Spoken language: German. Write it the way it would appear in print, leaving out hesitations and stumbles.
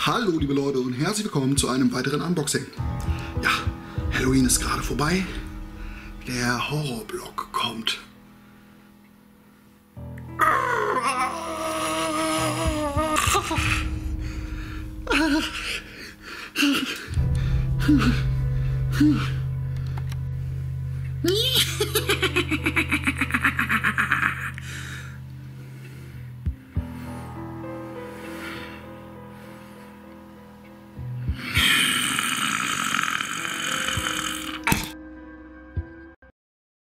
Hallo liebe Leute und herzlich willkommen zu einem weiteren Unboxing. Ja, Halloween ist gerade vorbei. Der Horrorblock kommt.